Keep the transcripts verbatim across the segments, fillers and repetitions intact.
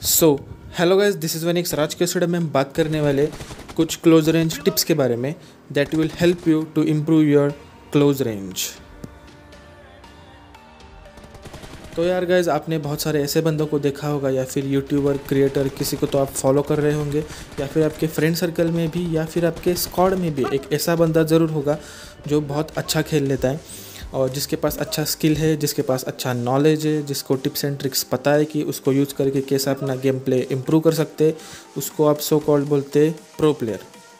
So hello guys, this is वनिक्स। आज के स्टूडियो में हम बात करने वाले कुछ क्लोज रेंज टिप्स के बारे में that will help you to improve your close range. तो यार गाइस, आपने बहुत सारे ऐसे बंदों को देखा होगा या फिर यूट्यूबर क्रिएटर किसी को तो आप फॉलो कर रहे होंगे, या फिर आपके फ्रेंड सर्कल में भी या फिर आपके स्क्वाड में भी एक ऐसा बंदा ज़रूर होगा जो बहुत अच्छा खेल लेता है और जिसके पास अच्छा स्किल है, जिसके पास अच्छा नॉलेज है, जिसको टिप्स एंड ट्रिक्स पता है कि उसको यूज़ करके कैसे अपना गेम प्ले इम्प्रूव कर सकते हैं। उसको आप सो कॉल्ड बोलते हैं प्रो प्लेयर।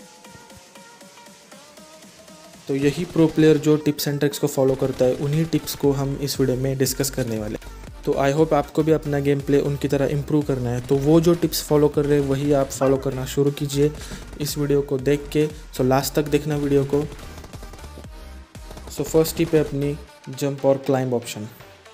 तो यही प्रो प्लेयर जो टिप्स एंड ट्रिक्स को फॉलो करता है, उन्हीं टिप्स को हम इस वीडियो में डिस्कस करने वाले हैं। तो आई होप आपको भी अपना गेम प्ले उनकी तरह इम्प्रूव करना है, तो वो जो टिप्स फॉलो कर रहे हैं वही आप फॉलो करना शुरू कीजिए इस वीडियो को देख के। सो लास्ट तक देखना वीडियो को। सो फर्स्ट टिप है अपनी जंप और क्लाइंब ऑप्शन।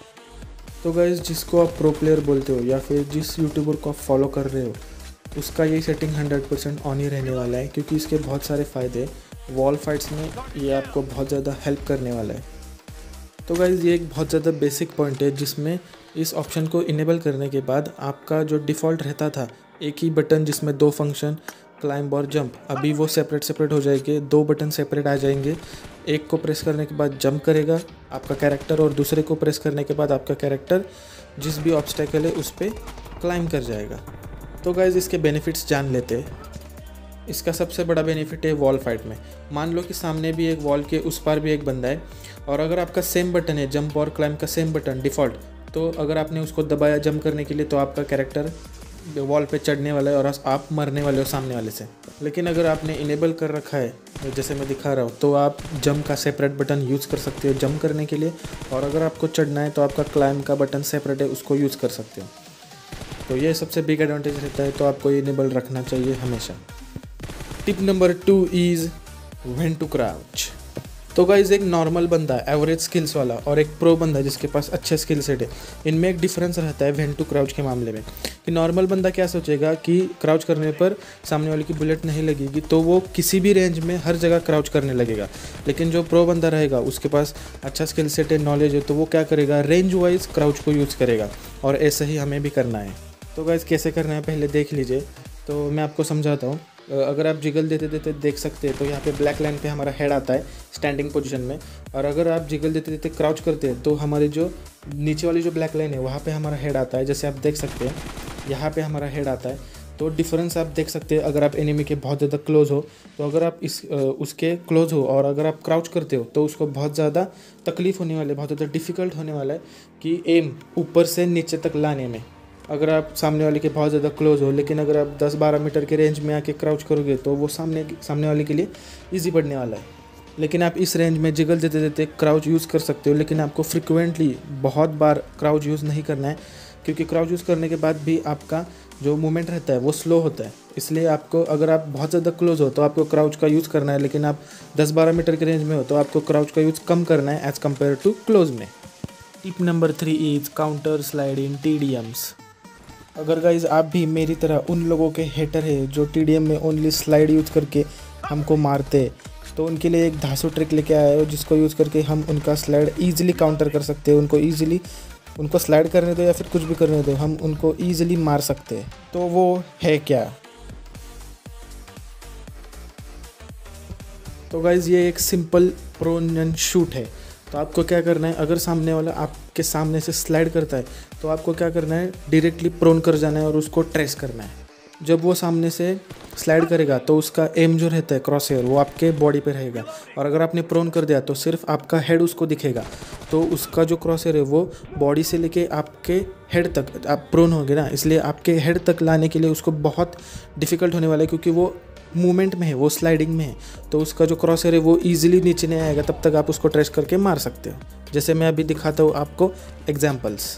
तो गाइज, जिसको आप प्रो प्लेयर बोलते हो या फिर जिस यूट्यूबर को आप फॉलो कर रहे हो, उसका ये सेटिंग हंड्रेड परसेंट ऑन ही रहने वाला है, क्योंकि इसके बहुत सारे फ़ायदे वॉल फाइट्स में ये आपको बहुत ज़्यादा हेल्प करने वाला है। तो गाइज़, ये एक बहुत ज़्यादा बेसिक पॉइंट है जिसमें इस ऑप्शन को इनेबल करने के बाद आपका जो डिफ़ॉल्ट रहता था एक ही बटन जिसमें दो फंक्शन क्लाइंब और जंप, अभी वो सेपरेट सेपरेट हो जाएंगे। दो बटन सेपरेट आ जाएंगे। एक को प्रेस करने के बाद जंप करेगा आपका कैरेक्टर, और दूसरे को प्रेस करने के बाद आपका कैरेक्टर जिस भी ऑब्स्टेकल है उस पर क्लाइंब कर जाएगा। तो गाइज़, इसके बेनिफिट्स जान लेते हैं। इसका सबसे बड़ा बेनिफिट है वॉल फाइट में। मान लो कि सामने भी एक वॉल के उस पार भी एक बंदा है, और अगर आपका सेम बटन है जंप और क्लाइंब का सेम बटन डिफ़ॉल्ट, तो अगर आपने उसको दबाया जंप करने के लिए तो आपका कैरेक्टर वॉल पे चढ़ने वाला है और आप मरने वाले हो सामने वाले से। लेकिन अगर आपने इनेबल कर रखा है जैसे मैं दिखा रहा हूँ, तो आप जंप का सेपरेट बटन यूज़ कर सकते हो जंप करने के लिए, और अगर आपको चढ़ना है तो आपका क्लाइंब का बटन सेपरेट है, उसको यूज़ कर सकते हो। तो ये सबसे बिग एडवांटेज रहता है, तो आपको इनेबल रखना चाहिए हमेशा। Tip number two is when to crouch. तो गाइज, एक नॉर्मल बंदा एवरेज स्किल्स वाला और एक प्रो बंदा जिसके पास अच्छे स्किल सेट है, इनमें एक डिफरेंस रहता है व्हेन टू क्राउच के मामले में। कि नॉर्मल बंदा क्या सोचेगा कि क्राउच करने पर सामने वाले की बुलेट नहीं लगेगी, तो वो किसी भी रेंज में हर जगह क्राउच करने लगेगा। लेकिन जो प्रो बंदा रहेगा उसके पास अच्छा स्किल सेट है, नॉलेज है, तो वो क्या करेगा, रेंज वाइज क्राउच को यूज़ करेगा। और ऐसा ही हमें भी करना है। तो गाइज, कैसे करना है पहले देख लीजिए। तो मैं आपको समझाता हूँ। अगर आप जिगल देते देते देख सकते हैं तो यहाँ पे ब्लैक लाइन पे हमारा हेड आता है स्टैंडिंग पोजीशन में, और अगर आप जिगल देते देते क्राउच करते हैं तो हमारी जो नीचे वाली जो ब्लैक लाइन है वहाँ पे हमारा हेड आता है। जैसे आप देख सकते हैं यहाँ पे हमारा हेड आता है। तो डिफरेंस आप देख सकते हैं। अगर आप एनिमी के बहुत ज़्यादा क्लोज हो, तो अगर आप इस उसके क्लोज हो और अगर आप क्राउच करते हो तो उसको बहुत ज़्यादा तकलीफ़ होने वाली है, बहुत ज़्यादा डिफ़िकल्ट होने वाला है कि एम ऊपर से नीचे तक लाने में। अगर आप सामने वाले के बहुत ज़्यादा क्लोज हो, लेकिन अगर आप दस बारह मीटर के रेंज में आके क्राउच करोगे तो वो सामने सामने वाले के लिए इजी पड़ने वाला है। लेकिन आप इस रेंज में जिगल देते देते क्राउच यूज़ कर सकते हो, लेकिन आपको फ्रिक्वेंटली बहुत बार क्राउच यूज़ नहीं करना है, क्योंकि क्राउच यूज़ करने के बाद भी आपका जो मूवमेंट रहता है वो स्लो होता है। इसलिए आपको, अगर आप बहुत ज़्यादा क्लोज हो तो आपको क्राउच का यूज़ करना है, लेकिन आप दस बारह मीटर के रेंज में हो तो आपको क्राउच का यूज़ कम करना है एज़ कम्पेयर टू क्लोज में। Tip number three is counter slide in T D Ms. अगर गाइज आप भी मेरी तरह उन लोगों के हेटर है जो टी डी एम में ओनली स्लाइड यूज़ करके हमको मारते, तो उनके लिए एक धांसू ट्रिक लेके आया हो जिसको यूज़ करके हम उनका स्लाइड ईजिली काउंटर कर सकते हैं। उनको ईजिली उनको स्लाइड करने दो या फिर कुछ भी करने दो, हम उनको ईजिली मार सकते हैं। तो वो है क्या? तो गाइज, ये एक सिंपल प्रोन एंड शूट है। तो आपको क्या करना है, अगर सामने वाला आपके सामने से स्लाइड करता है तो आपको क्या करना है, डायरेक्टली प्रोन कर जाना है और उसको ट्रेस करना है। जब वो सामने से स्लाइड करेगा तो उसका एम जो रहता है क्रॉस हेयर वो आपके बॉडी पे रहेगा, और अगर आपने प्रोन कर दिया तो सिर्फ आपका हेड उसको दिखेगा। तो उसका जो क्रॉस हेयर है वो बॉडी से लेके आपके हेड तक, आप प्रोन होंगे ना, इसलिए आपके हेड तक लाने के लिए उसको बहुत डिफ़िकल्ट होने वाला है, क्योंकि वो मूवमेंट में है, वो स्लाइडिंग में है। तो उसका जो क्रॉस हेयर है वो ईजिली नीचे नहीं आएगा, तब तक आप उसको ट्रेस करके मार सकते हो। जैसे मैं अभी दिखाता हूँ आपको examples.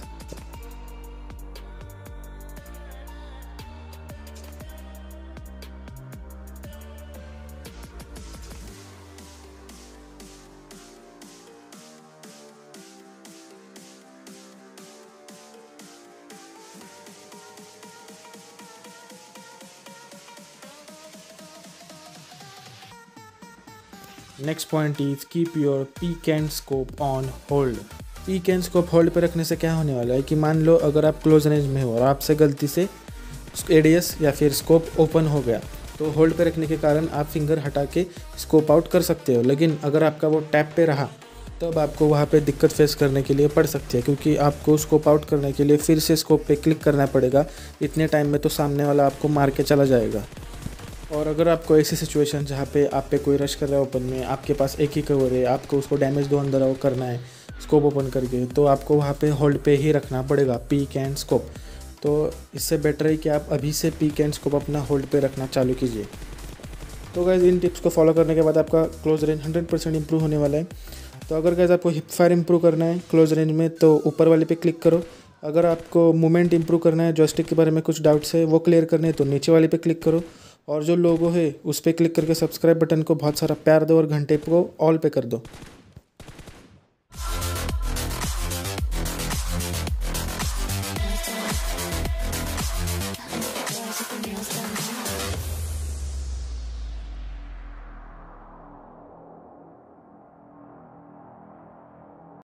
Next point is keep your peek and scope on hold. Peek and scope hold पे रखने से क्या होने वाला है कि मान लो अगर आप क्लोज रेंज में हो और आपसे गलती से ए डी एस या फिर स्कोप ओपन हो गया तो होल्ड पे रखने के कारण आप फिंगर हटा के स्कोप आउट कर सकते हो। लेकिन अगर आपका वो टैप पे रहा तब आपको वहाँ पे दिक्कत फेस करने के लिए पड़ सकती है, क्योंकि आपको स्कोप आउट करने के लिए फिर से स्कोप पे क्लिक करना पड़ेगा। इतने टाइम में तो सामने वाला आपको मार के चला जाएगा। और अगर आपको ऐसी सिचुएशन जहाँ पे आप पे कोई रश कर रहा है ओपन में, आपके पास एक ही कवर है, आपको उसको डैमेज दो अंदर आओ करना है स्कोप ओपन करके, तो आपको वहाँ पे होल्ड पे ही रखना पड़ेगा पीक एंड स्कोप। तो इससे बेटर है कि आप अभी से पीक एंड स्कोप अपना होल्ड पे रखना चालू कीजिए। तो गाइस इन टिप्स को फॉलो करने के बाद आपका close range hundred percent improve होने वाला है। तो अगर गाइस आपको हिप फायर इंप्रूव करना है क्लोज रेंज में तो ऊपर वाले पे क्लिक करो। अगर आपको मूवमेंट इंप्रूव करना है, जॉयस्टिक के बारे में कुछ डाउट्स है वो क्लियर करने हैं तो नीचे वाले पे क्लिक करो। और जो लोगो है उस पर क्लिक करके सब्सक्राइब बटन को बहुत सारा प्यार दो और घंटे को ऑल पे कर दो।